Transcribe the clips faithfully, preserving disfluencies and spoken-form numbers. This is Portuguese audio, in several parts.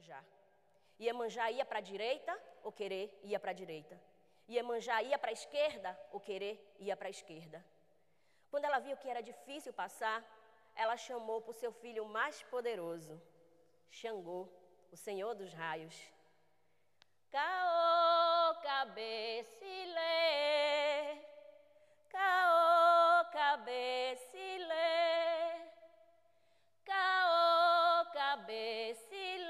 Iemanjá. Iemanjá ia para a direita, ou Querer ia para a direita. Iemanjá ia para a esquerda, ou Querer ia para a esquerda. Quando ela viu que era difícil passar, ela chamou para o seu filho mais poderoso, Xangô, o Senhor dos Raios. Caô, cabecilê, caô, cabecilê, caô, cabecilê,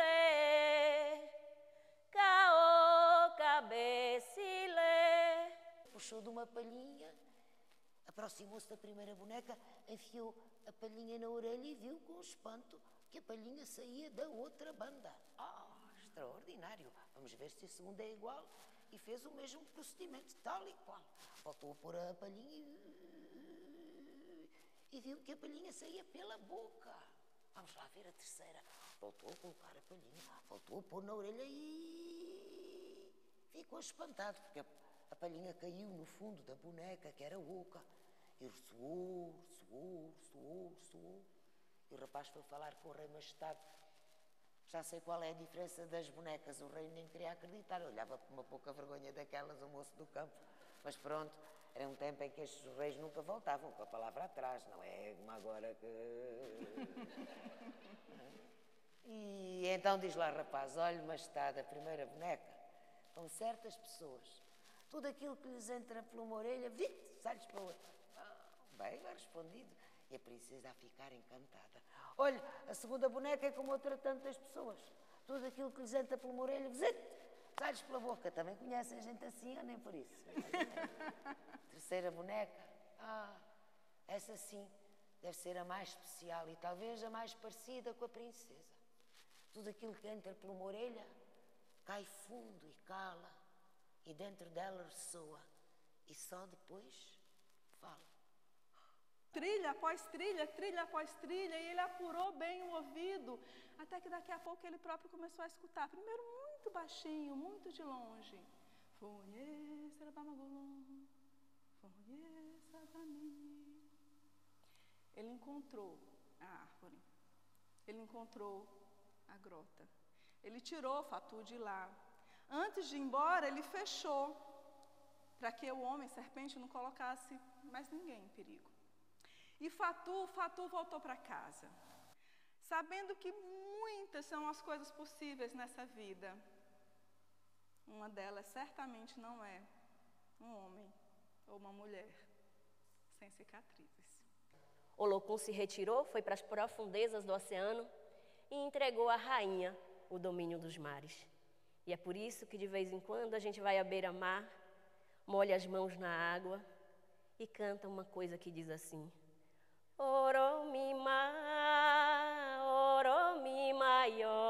caô, cabecilê. Puxou de uma palhinha, aproximou-se da primeira boneca, enfiou a palhinha na orelha e viu com espanto que a palhinha saía da outra banda. Ah, extraordinário! Vamos ver se a segunda é igual. E fez o mesmo procedimento, tal e qual. Voltou a pôr a palhinha e, e viu que a palhinha saía pela boca. Vamos lá ver a terceira. Voltou a colocar a palhinha, voltou a pôr na orelha e ficou espantado, porque a, a palhinha caiu no fundo da boneca, que era oca. E suou, suou, suou, suou. E o rapaz foi falar com o rei Majestade. Já sei qual é a diferença das bonecas. O rei nem queria acreditar. Olhava com uma pouca vergonha daquelas, o moço do campo. Mas pronto, era um tempo em que estes reis nunca voltavam com a palavra atrás. Não é como agora que... E então diz lá, rapaz, olha, Majestade, a primeira boneca, com certas pessoas, tudo aquilo que lhes entra por uma orelha, vite, sai-lhes para outra. Ah, bem, bem respondido. E a princesa a ficar encantada. Olha, a segunda boneca é como outra tantas pessoas. Tudo aquilo que lhes entra por uma orelha, vite, sai-lhes pela boca. Também conhecem gente assim ou nem por isso? Terceira boneca, ah, essa sim deve ser a mais especial e talvez a mais parecida com a princesa. Tudo aquilo que entra por uma orelha cai fundo e cala, e dentro dela ressoa, e só depois fala. Trilha após trilha, trilha após trilha, e ele apurou bem o ouvido, até que daqui a pouco ele próprio começou a escutar, primeiro muito baixinho, muito de longe. Ele encontrou a árvore, ele encontrou a grota, ele tirou o Fatu de lá. Antes de ir embora, ele fechou, para que o homem, serpente, não colocasse mais ninguém em perigo. E Fatu, Fatu voltou para casa, sabendo que muitas são as coisas possíveis nessa vida. Uma delas certamente não é um homem ou uma mulher sem cicatrizes. Olocum se retirou, foi para as profundezas do oceano e entregou à rainha o domínio dos mares. E é por isso que de vez em quando a gente vai à beira-mar, molha as mãos na água e canta uma coisa que diz assim: Oromima, oromima, yo.